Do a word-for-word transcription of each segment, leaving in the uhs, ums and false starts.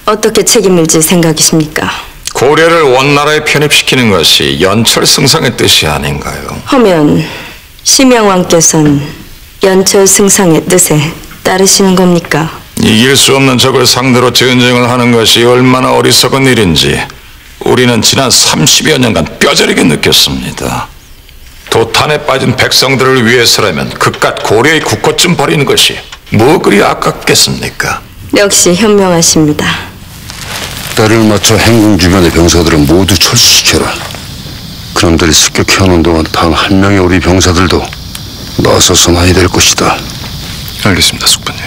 어떻게 책임을 질 생각이십니까? 고려를 원나라에 편입시키는 것이 연철 승상의 뜻이 아닌가요? 하면 심양왕께서는 연철 승상의 뜻에 따르시는 겁니까? 이길 수 없는 적을 상대로 전쟁을 하는 것이 얼마나 어리석은 일인지 우리는 지난 삼십여 년간 뼈저리게 느꼈습니다. 도탄에 빠진 백성들을 위해서라면 그깟 고려의 국호쯤 버리는 것이 뭐 그리 아깝겠습니까? 역시 현명하십니다. 때를 맞춰 행궁 주변의 병사들은 모두 철수시켜라. 그놈들이 습격해오는 동안 단 한 명의 우리 병사들도 나서선 아야 될 것이다. 알겠습니다, 숙부님.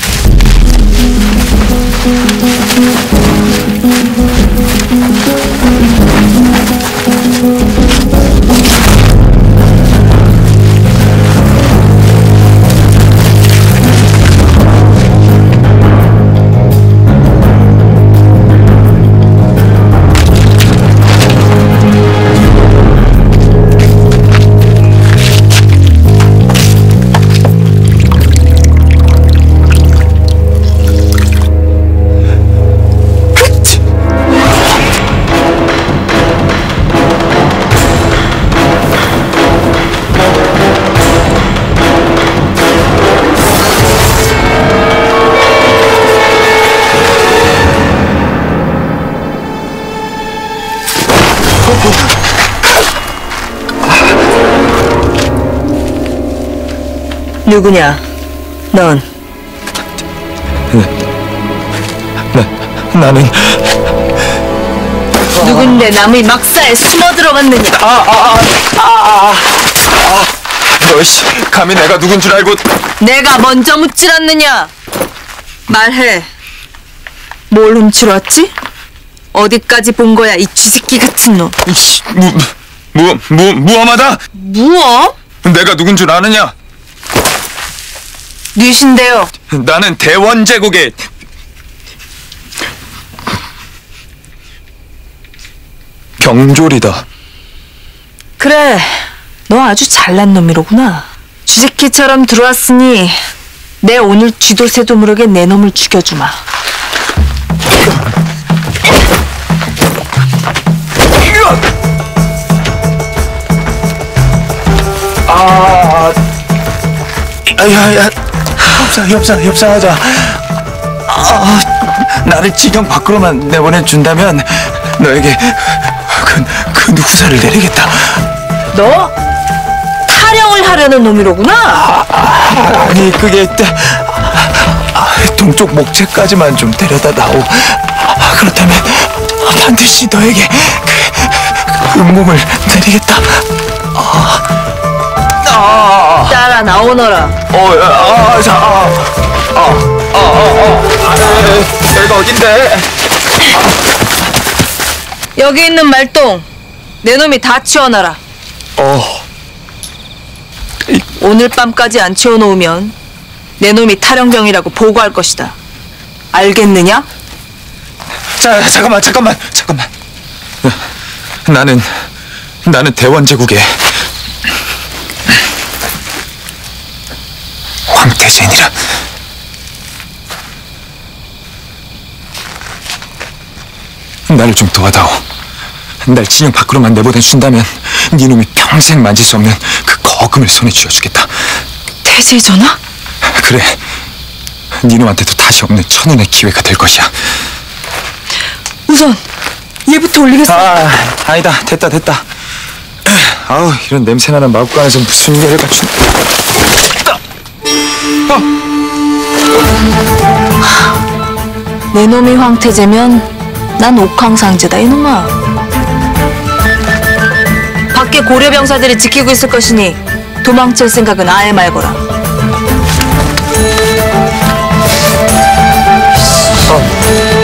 누구냐? 넌? 나, 나는 누군데 남의 막사에 숨어 들어갔느냐? 아, 아, 아, 아, 아, 아. 너씨 감히 내가 누군 줄 알고. 내가 먼저 묻질 않느냐? 말해. 뭘 훔치러 왔지? 어디까지 본 거야, 이 쥐새끼 같은 놈? 이씨, 무, 무, 무, 무엄하다. 무엄? 내가 누군 줄 아느냐? 뉘신데요. 나는 대원제국의 경졸이다. 그래, 너 아주 잘난 놈이로구나. 쥐새끼처럼 들어왔으니 내 오늘 쥐도 새도 모르게 내 놈을 죽여주마. 아, 야야, 협상, 협상, 협상하자. 아, 나를 지경 밖으로만 내보내준다면 너에게 큰, 큰 후사를 내리겠다. 너? 타령을 하려는 놈이로구나? 아, 아, 아니 그게 아, 동쪽 목채까지만 좀 데려다 다오. 아, 그렇다면 반드시 너에게 그, 그 몸을 내리겠다. 아, 아, 따라 나오너라. 어, 아, 자, 아, 아, 아, 아, 아, 아, 내가 어딘데? 여기 있는 말똥 내 놈이 다 치워놔라. 어. 오늘 밤까지 안 치워놓으면 내 놈이 탈영병이라고 보고할 것이다. 알겠느냐? 자, 잠깐만, 잠깐만, 잠깐만. 나는 나는 대원제국의 황태진이라. 나를 좀 도와다오. 날 진영 밖으로만 내보내준다면 네 놈이 평생 만질 수 없는 그 거금을 손에 쥐어주겠다. 태세 전화? 그래, 네 놈한테도 다시 없는 천운의 기회가 될 것이야. 우선 얘부터 올리겠어. 아, 아니다, 됐다, 됐다. 아우, 이런 냄새나는 마구간에서 무슨 일을 갖춘. 어. 내 놈이 황태제면 난 옥황상제다 이놈아. 밖에 고려병사들이 지키고 있을 것이니 도망칠 생각은 아예 말거라. 어.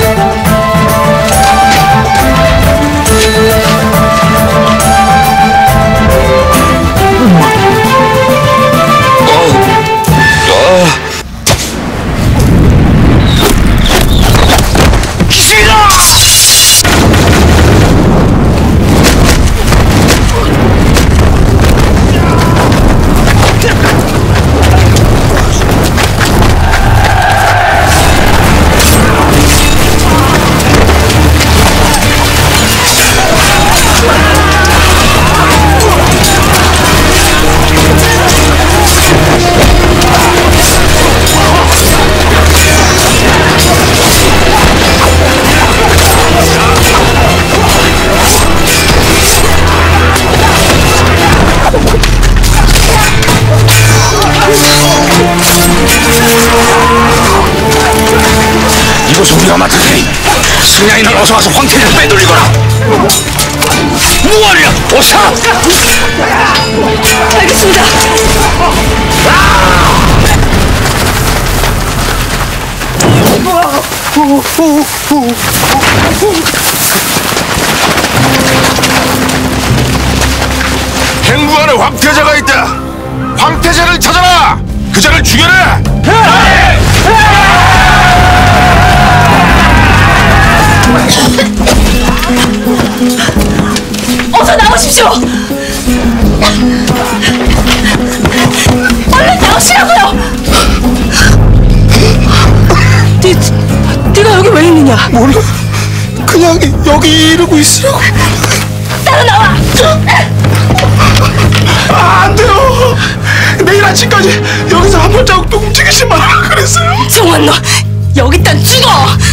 우리가 맡으니 승냥이는 어서 와서 황태를 빼돌리거라. 무얼이야? 오사! 알겠습니다. 행부 안에 황태자가 있다. 황태자를 찾아라. 그 자를 죽여라. 어서 나오십시오. 얼른 나오시라고요. 네, 네가 여기 왜 있느냐? 몰라. 그냥 여기 이러고 있으라고. 따라 나와. 아, 안 돼요. 내일 아침까지 여기서 한 발자국도 움직이지 말라 그랬어요. 정원 너 여기 있단 죽어.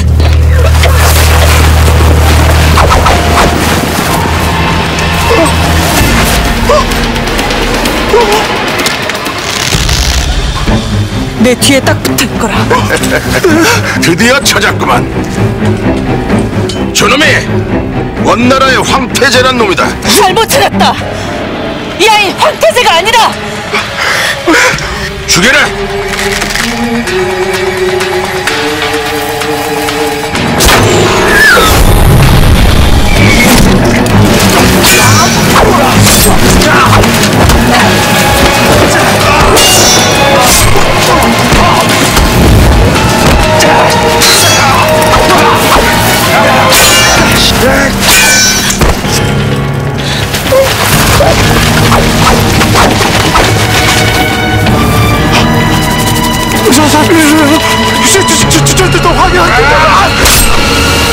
내 뒤에 딱 붙어 있거라. 드디어 찾았구만. 저놈이 원나라의 황태제란 놈이다. 잘못 찾았다. 이 아이 황태제가 아니다. 죽여라. 저저저저저저 확인할게.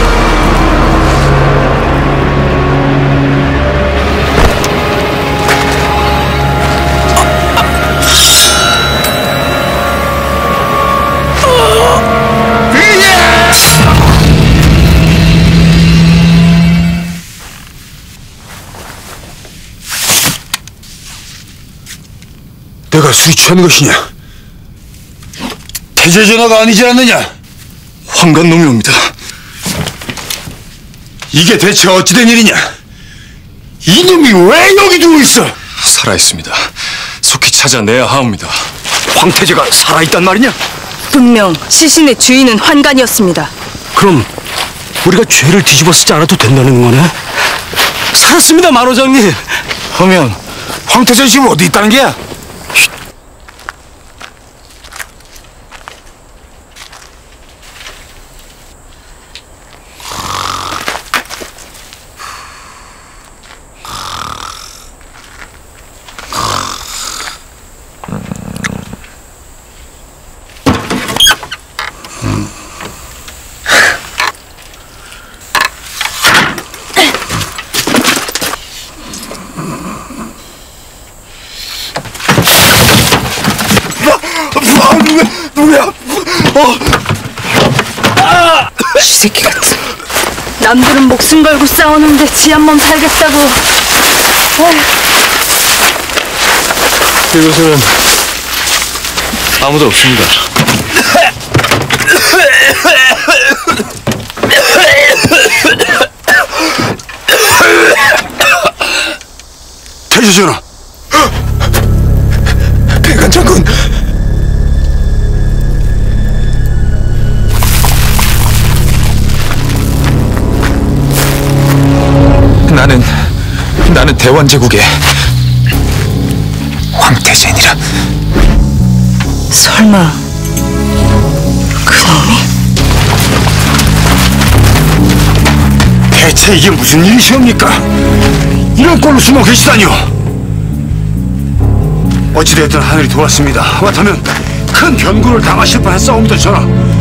내가 술이 취한 것이냐? 태제전화가 아니지 않느냐? 황간놈이 옵니다. 이게 대체 어찌된 일이냐? 이놈이 왜 여기 누워 있어? 살아있습니다. 속히 찾아내야 하옵니다. 황태제가 살아있단 말이냐? 분명 시신의 주인은 환관이었습니다. 그럼 우리가 죄를 뒤집어 쓰지 않아도 된다는 거네? 살았습니다, 만호장님. 하면 황태제 지금 어디 있다는 게야? 누구야? 어. 이 새끼 같은. 남들은 목숨 걸고 싸우는데 지 한 몸 살겠다고. 이곳에는 아무도 없습니다. 태제전화. 백안 장군. 나는 나는 대원제국의 황태제니라. 설마 그놈이? 대체 이게 무슨 일이시옵니까? 이런 꼴로 숨어 계시다니요. 어찌되었든 하늘이 도왔습니다. 하마터면 큰 변고를 당하실 뻔했사옵니다, 전하.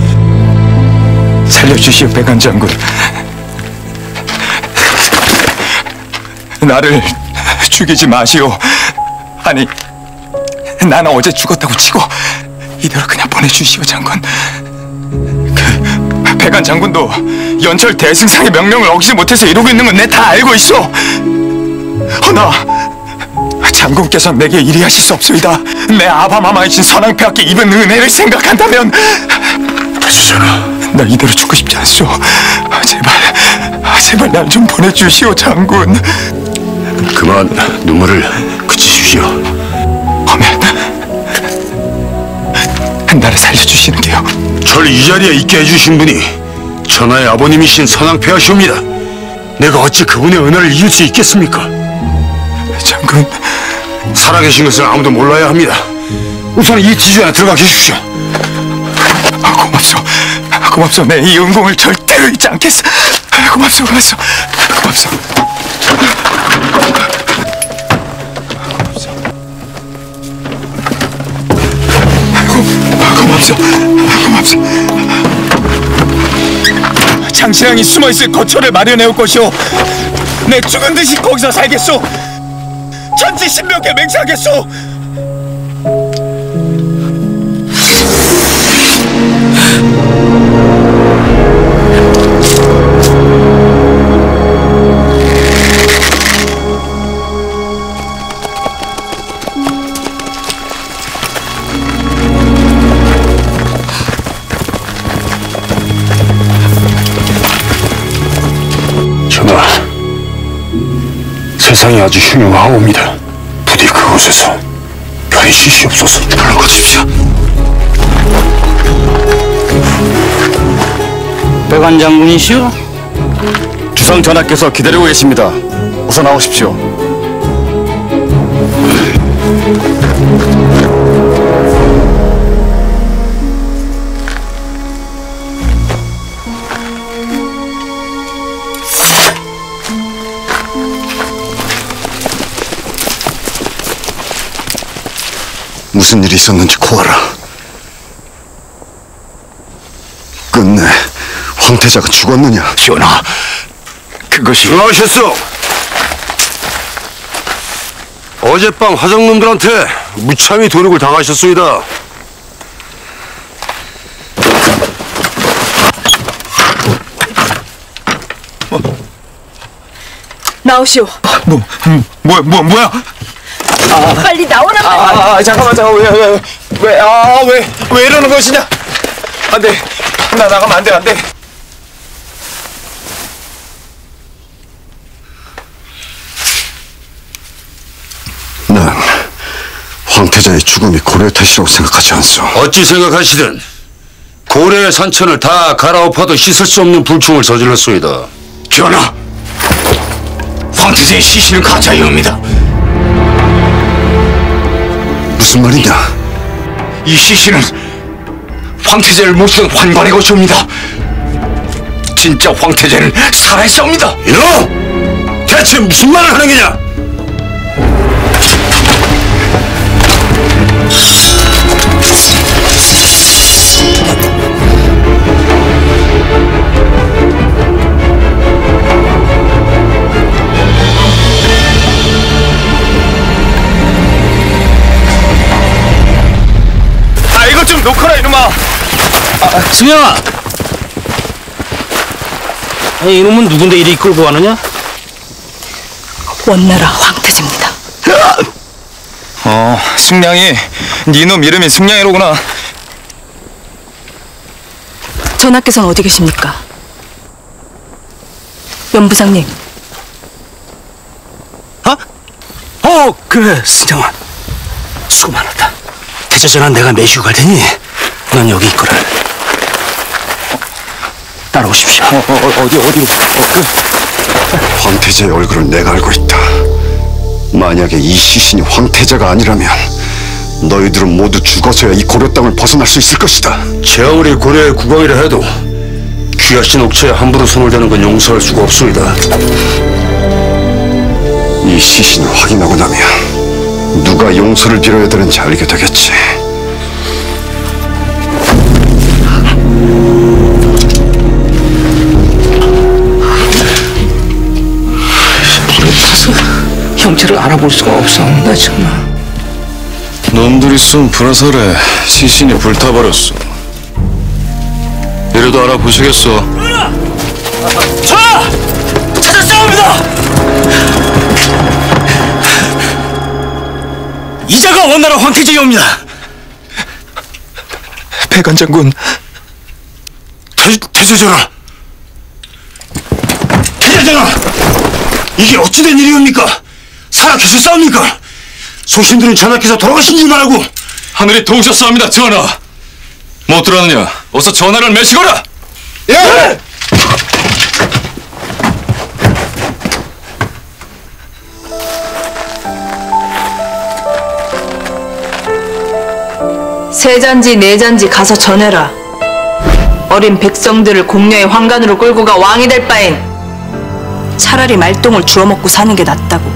살려주시오, 백안 장군. 나를 죽이지 마시오. 아니, 나는 어제 죽었다고 치고 이대로 그냥 보내주시오, 장군. 그 백안 장군도 연철 대승상의 명령을 어기지 못해서 이러고 있는 건 내 다 알고 있어. 허나 장군께서 내게 이리 하실 수 없소이다. 내 아바마마이신 선왕폐하께 입은 은혜를 생각한다면 태제전하. 나 이대로 죽고 싶지 않소. 아, 제발, 아, 제발 날 좀 보내주시오, 장군. 그만 눈물을 그치십시오. 하면 나를 살려주시는 게요. 절 이 자리에 있게 해주신 분이 전하의 아버님이신 선왕폐하시옵니다. 내가 어찌 그분의 은혜를 잊을 수 있겠습니까? 장군, 살아계신 것을 아무도 몰라야 합니다. 우선 이 지주 안에 들어가 계십시오. 아, 고맙소. 아, 고맙소. 내 이 은공을 절대로 잊지 않겠어. 아, 고맙소, 고맙소. 고맙소. 아, 고맙소. 아, 고맙소. 장신왕이 숨어있을 거처를 마련해올 것이오. 내 죽은 듯이 거기서 살겠소. 천지신명께 맹세하겠소. 전하, 세상이 아주 흉흉하옵니다. 부디 그곳에서 편히 쉬시옵소서. 물러가십시오. 백관 장군이시오? 주상 전하께서 기다리고 계십니다. 어서 나오십시오. 무슨 일이 있었는지 고하라. 끝내 황태자가 죽었느냐? 전하, 그것이... 수고하셨소. 어젯밤 화정놈들한테 무참히 도륙을 당하셨소이다. 나오시오. 뭐, 음, 뭐야, 뭐, 뭐야? 빨리 나오란 말이야. 아, 아, 잠깐만, 잠깐만, 왜, 왜, 왜, 아, 왜, 왜 이러는 것이냐? 안 돼. 나 나가면 안 돼, 안 돼. 난 황태자의 죽음이 고려의 탓이라고 생각하지 않소. 어찌 생각하시든 고려의 산천을 다 갈아엎어도 씻을 수 없는 불충을 저질렀소이다. 전하, 황태자의 시신은 가짜이옵니다. 무슨 말이냐? 이 시신은 황태자를 모시던 환관의 것이옵니다. 진짜 황태자는 살아있사옵니다. 이놈! 대체 무슨 말을 하는 게냐? 아, 이것 좀 놓거라, 이놈아. 승영아! 아니, 이놈은 누군데 이리 끌고 가느냐? 원나라 황태자입니다. 어, 승냥이. 니놈 이름이 승냥이로구나. 전하께서는 어디 계십니까? 연부장님. 어? 어, 그래, 승영아. 수고 많았다. 태자전화 내가 매시고 갈 테니 넌 여기 있거라. 따라오십시오. 어, 어, 어디, 어디로? 어, 그. 황태자의 얼굴을 내가 알고 있다. 만약에 이 시신이 황태자가 아니라면 너희들은 모두 죽어서야 이 고려 땅을 벗어날 수 있을 것이다. 제아우리 고려의 국왕이라 해도 귀하신 옥체에 함부로 손을 대는 건 용서할 수가 없소이다. 이 시신을 확인하고 나면 누가 용서를 빌어야 되는지 알게 되겠지. 형체를 알아볼 수가 없었나 정말. 놈들이 쏜 불화살에 시신이 불타버렸어. 이래도 알아보시겠어? 전하! 찾았사옵니다! 이자가 원나라 황태자이옵니다. 백관 장군, 태, 태세전하! 태세전하! 이게 어찌된 일이옵니까? 살아계셨사옵니까? 소신들은 전하께서 돌아가신 줄만 알고. 하늘이 도우셨사옵니다, 전하. 못 들었느냐? 어서 전하를 매시거라. 예! 세 잔지 네 잔지 가서 전해라. 어린 백성들을 공녀의 황간으로 끌고 가 왕이 될 바엔 차라리 말똥을 주워 먹고 사는 게 낫다고.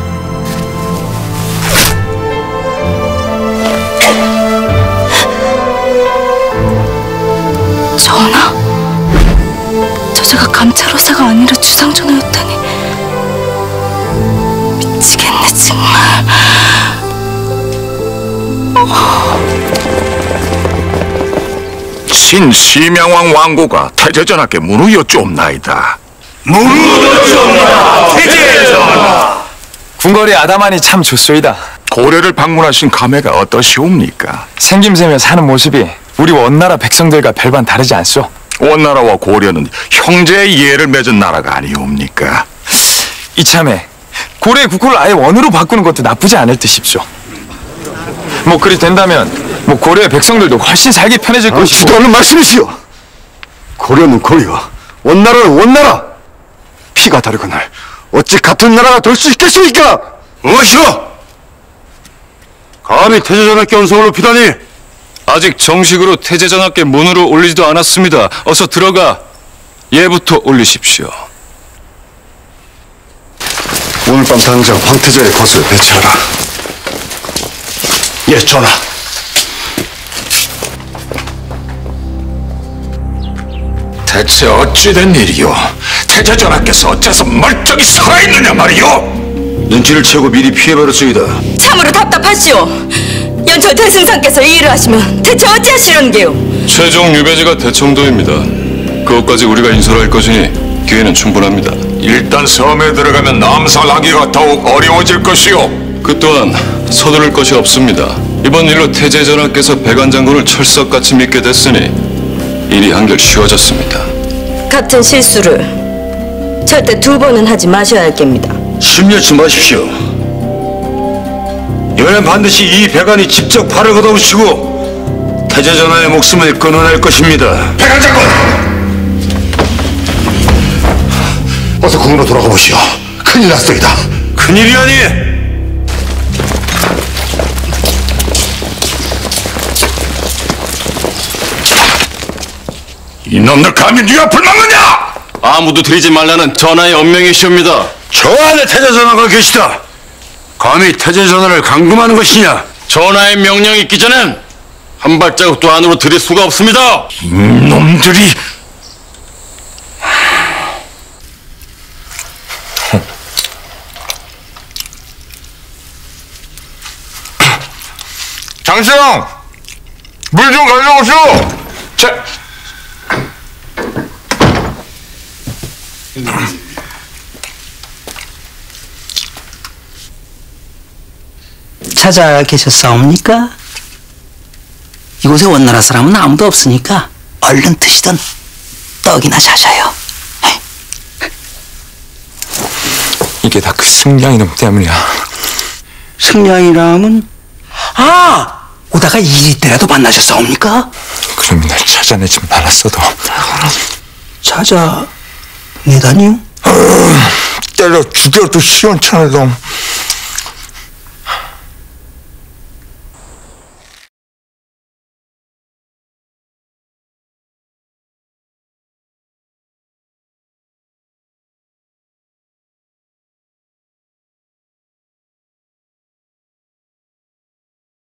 전하? 저자가 감찰호사가 아니라 주상전하였다니 미치겠네 정말. 신시명왕 왕고가 태제전하께 문을 여쭈옵나이다. 문을 여쭈옵니다. 태제전하! 궁궐이 아담하니 참 좋소이다. 고려를 방문하신 감회가 어떠시옵니까? 생김새며 사는 모습이 우리 원나라 백성들과 별반 다르지 않소. 원나라와 고려는 형제의 이해를 맺은 나라가 아니옵니까? 이참에 고려의 국호를 아예 원으로 바꾸는 것도 나쁘지 않을 듯 싶소. 뭐 그리 된다면 뭐 고려의 백성들도 훨씬 살기 편해질 아, 것이고. 주도하는 말씀이시오. 고려는 고려, 원나라는 원나라. 피가 다르거늘 어찌 같은 나라가 될 수 있겠습니까? 무엇이오? 감히 태제전하께 언성을 높이다니. 아직 정식으로 태제전하께 문으로 올리지도 않았습니다. 어서 들어가 예부터 올리십시오. 오늘 밤 당장 황태자의 거수에 배치하라. 예, 전하. 대체 어찌된 일이오? 태제전하께서 어째서 멀쩡히 살아있느냐 말이오? 눈치를 채고 미리 피해버렸습니다. 참으로 답답하시오. 연철 대승상께서 이 일을 하시면 대체 어찌하시려는 게요? 최종 유배지가 대청도입니다. 그것까지 우리가 인솔할 것이니 기회는 충분합니다. 일단 섬에 들어가면 남살하기가 더욱 어려워질 것이오. 그 또한 서두를 것이 없습니다. 이번 일로 태제전하께서 백안장군을 철석같이 믿게 됐으니 일이 한결 쉬워졌습니다. 같은 실수를 절대 두 번은 하지 마셔야 할 겁니다. 심려치 마십시오. 이번엔 반드시 이 백안이 직접 팔을 걷어붙이고 태제전하의 목숨을 끊어낼 것입니다. 백안장군! 어서 궁으로 돌아가 보시오. 큰일 났소이다. 큰일이 아니. 이놈들 감히 네 앞을 막느냐! 아무도 드리지 말라는 전하의 엄명이시옵니다. 저 안에 태제전하가 계시다. 감히 태제전하를 감금하는 것이냐? 전하의 명령이 있기 전엔 한 발자국도 안으로 들일 수가 없습니다. 이놈들이... 장수형! 물 좀 가져오시오! 자... 찾아 계셨사옵니까? 이곳에 원나라 사람은 아무도 없으니까 얼른 드시던 떡이나 자셔요. 이게 다 그 승냥이 놈 때문이야. 승냥이라면 아 오다가 일이 때라도 만나셨사옵니까? 그럼 날 찾아내지 말았어도 찾아 내다니요? 때려 죽여도 시원찮을 놈.